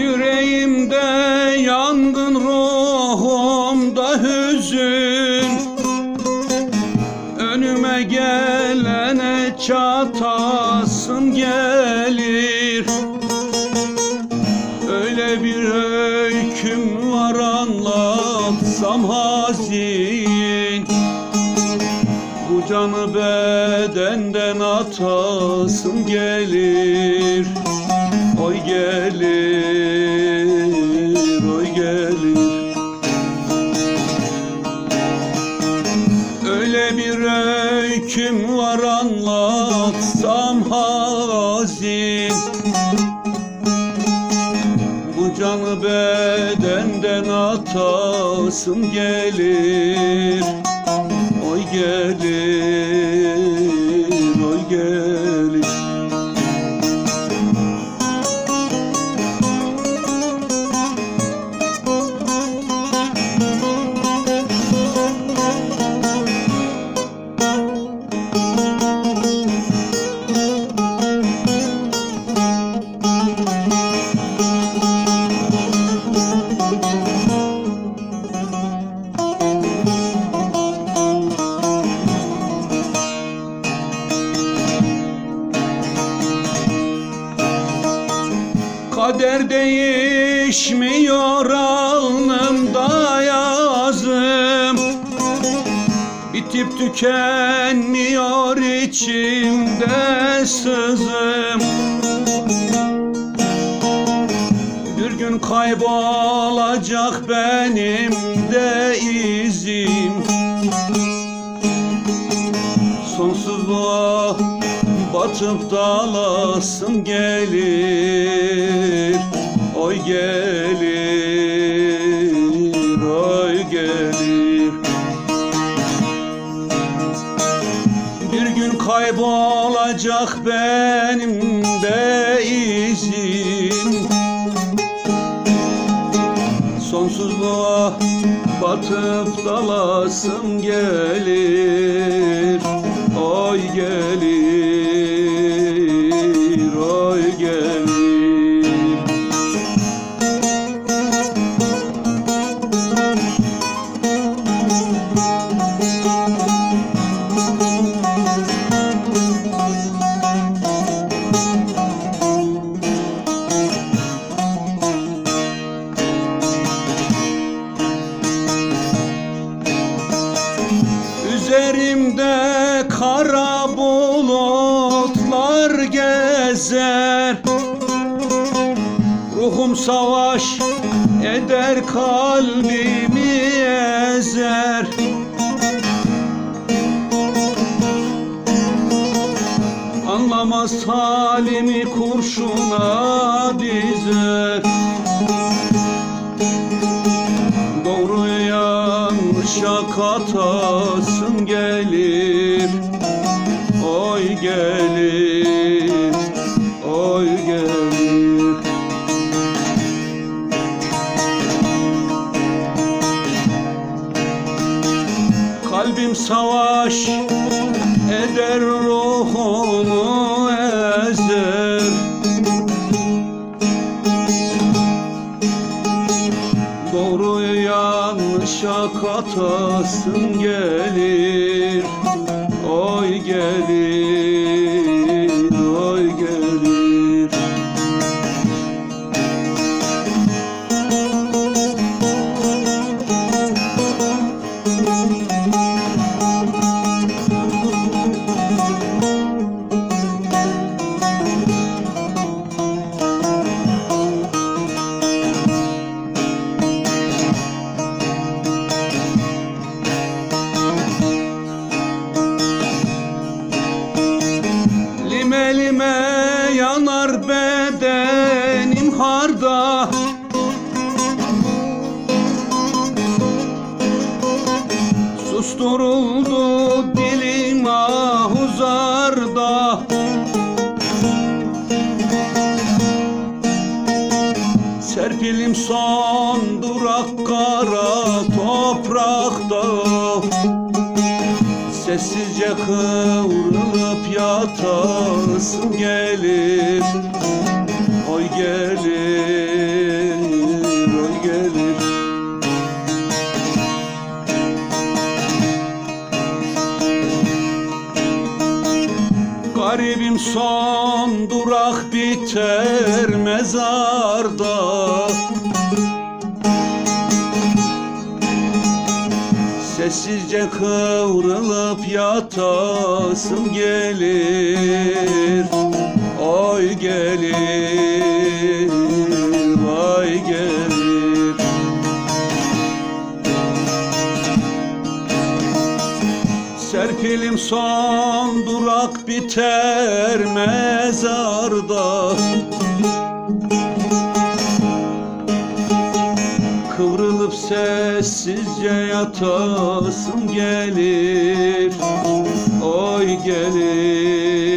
Yüreğimde yangın, ruhumda hüzün. Önüme gelene çatasım gelir. Öyle bir öyküm var anlatsam hazin. Bu canı bedenden atasım gelir. Oy gelir, oy gelir. Öyle bir öyküm var anlatsam hazin. Bu canı bedenden atasım gelir. Oy gelir, oy gelir. Kader değişmiyor alnımda yazım. Bitip tükenmiyor içimde sızım. Bir gün kaybolacak benim de izim. Sonsuzluğa batıp dalasım gelir. Oy gelir, oy gelir. Bir gün kaybolacak benim de izim. Sonsuzluğa batıp dalasım gelir. Oy gelir, oy gelir. Üzerimde kara bulutlar gezer. Ruhum savaş eder, kalbimi ezer. Anlamaz halimi kurşuna dizer. Doğru yanlışa katasım gelir. Oy gelir, oy gelir. Kalbim savaş eder, ruhumu ezer. Doğru yanlışa katasım gelir. Oy gelir, oy gelir. Lime lime yanar bedenim harda. Susturuldu dilim ahuzarda. Serpilim son durak kara toprakta. Sessizce kıvrılıp yatasım gelir. Oy gelir. mezarda. Sessizce kıvrılıp yatasım gelir. Oy gelir, vay gelir. Serpilim son durak biter mezarda. Kıvrılıp sessizce yatasım gelir. Oy gelir.